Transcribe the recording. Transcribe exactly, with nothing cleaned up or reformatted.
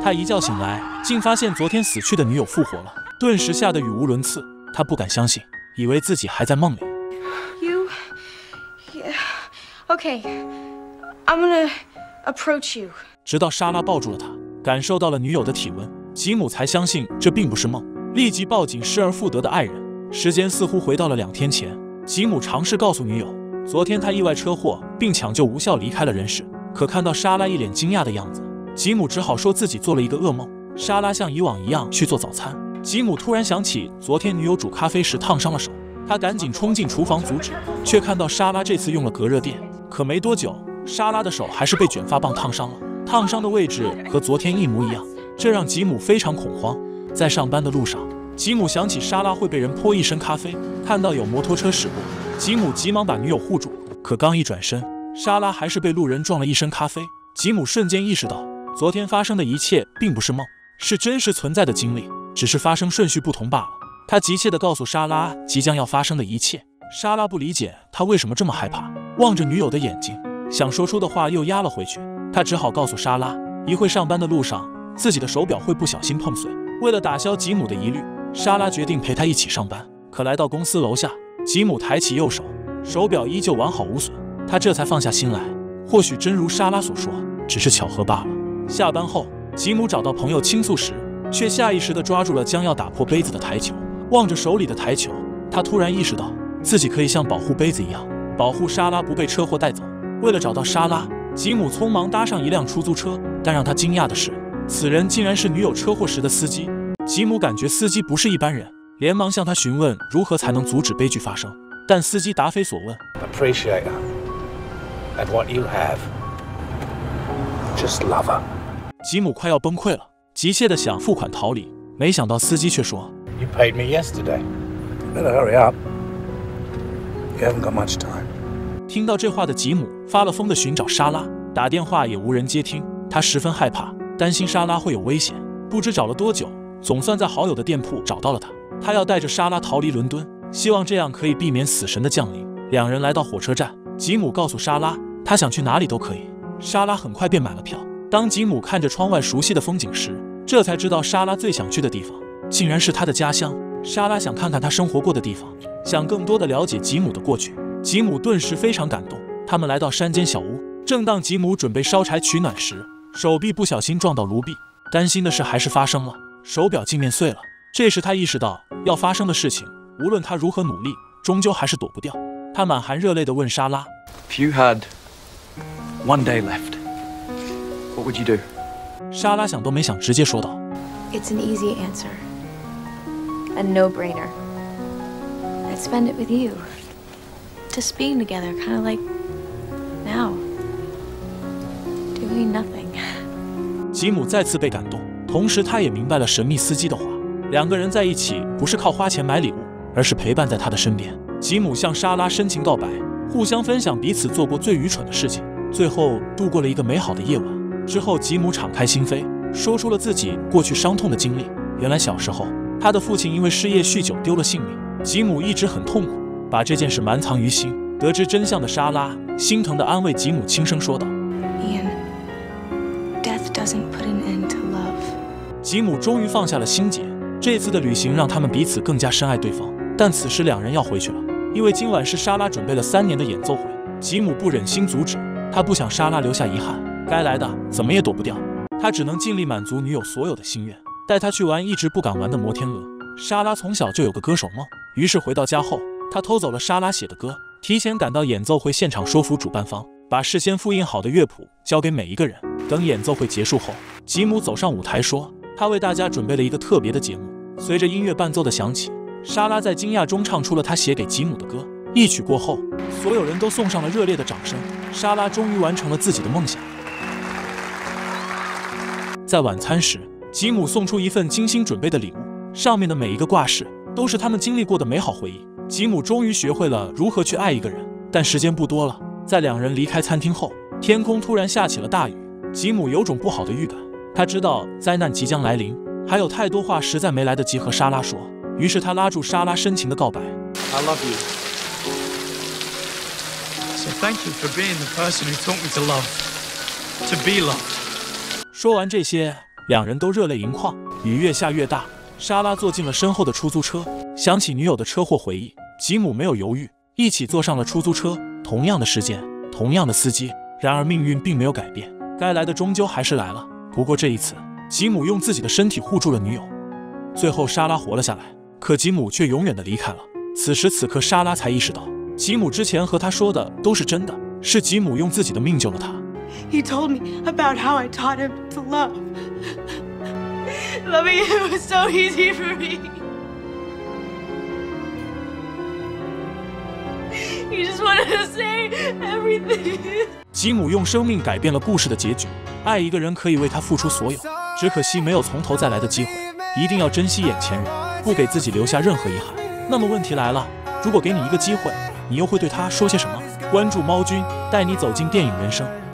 他一觉醒来，竟发现昨天死去的女友复活了，顿时吓得语无伦次。他不敢相信，以为自己还在梦里。 You, yeah, okay, I'm gonna approach you. 直到莎拉抱住了他，感受到了女友的体温，吉姆才相信这并不是梦，立即报警失而复得的爱人。时间似乎回到了两天前，吉姆尝试告诉女友，昨天他意外车祸并抢救无效离开了人世。可看到莎拉一脸惊讶的样子，吉姆只好说自己做了一个噩梦。莎拉像以往一样去做早餐，吉姆突然想起昨天女友煮咖啡时烫伤了手，他赶紧冲进厨房阻止，却看到莎拉这次用了隔热垫。可没多久，莎拉的手还是被卷发棒烫伤了，烫伤的位置和昨天一模一样，这让吉姆非常恐慌。在上班的路上，吉姆想起莎拉会被人泼一身咖啡，看到有摩托车驶过，吉姆急忙把女友护住，可刚一转身，莎拉还是被路人撞了一身咖啡。吉姆瞬间意识到，昨天发生的一切并不是梦，是真实存在的经历，只是发生顺序不同罢了。他急切地告诉莎拉即将要发生的一切，莎拉不理解他为什么这么害怕，望着女友的眼睛，想说出的话又压了回去。他只好告诉莎拉，一会上班的路上，自己的手表会不小心碰碎。为了打消吉姆的疑虑，莎拉决定陪他一起上班。可来到公司楼下，吉姆抬起右手，手表依旧完好无损，他这才放下心来。或许真如莎拉所说，只是巧合罢了。下班后，吉姆找到朋友倾诉时，却下意识地抓住了将要打破杯子的台球。望着手里的台球，他突然意识到自己可以像保护杯子一样，保护莎拉不被车祸带走。为了找到莎拉，吉姆匆忙搭上一辆出租车，但让他惊讶的是，此人竟然是女友车祸时的司机。吉姆感觉司机不是一般人，连忙向他询问如何才能阻止悲剧发生，但司机答非所问。 Appreciate her and what you have. Just love her. 吉姆快要崩溃了，急切地想付款逃离，没想到司机却说 You paid me yesterday. Better hurry up. You haven't got much time. 听到这话的吉姆发了疯地寻找莎拉，打电话也无人接听，他十分害怕，担心莎拉会有危险。不知找了多久，总算在好友的店铺找到了他。他要带着莎拉逃离伦敦，希望这样可以避免死神的降临。两人来到火车站，吉姆告诉莎拉，他想去哪里都可以。莎拉很快便买了票。当吉姆看着窗外熟悉的风景时，这才知道莎拉最想去的地方竟然是他的家乡。莎拉想看看他生活过的地方，想更多的了解吉姆的过去。吉姆顿时非常感动。他们来到山间小屋，正当吉姆准备烧柴取暖时，手臂不小心撞到炉壁。担心的事还是发生了，手表镜面碎了。这时他意识到要发生的事情，无论他如何努力，终究还是躲不掉。他满含热泪地问莎拉 If you had one day left, what would you do? 莎拉想都没想，直接说道 It's an easy answer. A no-brainer. I'd spend it with you. Just being together, kind of like now. Doing nothing. 吉姆再次被感动，同时他也明白了神秘司机的话，两个人在一起不是靠花钱买礼物，而是陪伴在他的身边。吉姆向莎拉深情告白，互相分享彼此做过最愚蠢的事情，最后度过了一个美好的夜晚。之后吉姆敞开心扉，说出了自己过去伤痛的经历。原来小时候他的父亲因为失业酗酒丢了性命，吉姆一直很痛苦，把这件事瞒藏于心。得知真相的莎拉心疼地安慰吉姆，轻声说道 Ian, death doesn't put an end to love. 吉姆终于放下了心结。这次的旅行让他们彼此更加深爱对方，但此时两人要回去了，因为今晚是莎拉准备了三年的演奏会。吉姆不忍心阻止，他不想莎拉留下遗憾，该来的怎么也躲不掉，他只能尽力满足女友所有的心愿，带她去玩一直不敢玩的摩天轮。莎拉从小就有个歌手梦，于是回到家后，他偷走了莎拉写的歌，提前赶到演奏会现场，说服主办方把事先复印好的乐谱交给每一个人。等演奏会结束后，吉姆走上舞台说，他为大家准备了一个特别的节目。随着音乐伴奏的响起，莎拉在惊讶中唱出了她写给吉姆的歌。一曲过后，所有人都送上了热烈的掌声。莎拉终于完成了自己的梦想。在晚餐时，吉姆送出一份精心准备的礼物，上面的每一个挂饰都是他们经历过的美好回忆。吉姆终于学会了如何去爱一个人，但时间不多了。在两人离开餐厅后，天空突然下起了大雨。吉姆有种不好的预感，他知道灾难即将来临，还有太多话实在没来得及和莎拉说，于是他拉住莎拉深情的告白 I love you. So thank you for being the person who taught me to love, to be loved. 说完这些， 两人都热泪盈眶。雨越下越大，莎拉坐进了身后的出租车，想起女友的车祸回忆，吉姆没有犹豫，一起坐上了出租车。同样的时间，同样的司机，然而命运并没有改变，该来的终究还是来了。不过这一次，吉姆用自己的身体护住了女友，最后莎拉活了下来，可吉姆却永远的离开了。此时此刻，莎拉才意识到，吉姆之前和她说的都是真的，是吉姆用自己的命救了她。 He told me about how I taught him to love. Loving him was so easy for me. You just wanted to say everything. 吉姆用生命改变了故事的结局，爱一个人可以为他付出所有，只可惜没有从头再来的机会。一定要珍惜眼前人，不给自己留下任何遗憾。那么问题来了，如果给你一个机会，你又会对他说些什么？关注猫君，带你走进电影人生。